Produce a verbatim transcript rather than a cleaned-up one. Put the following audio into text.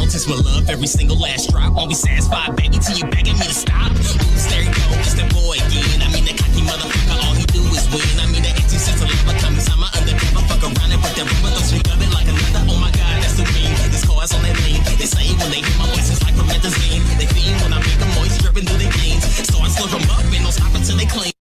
fountains with love, every single last drop. Won't be satisfied, baby, till you begging me to stop. Oops, there you go, it's that boy again. I mean, the cocky motherfucker, all he do is win. I mean, the empty sense of love comes inside my undercover. Fuck around and put that rubber, throw sweet of it like another. Oh my god, that's the ring. This car's on that lean. They say when they hear my voice, it's like promethazine. They fiend when I make them moist, dripping through their veins. So I slurp them up and don't stop until they clean.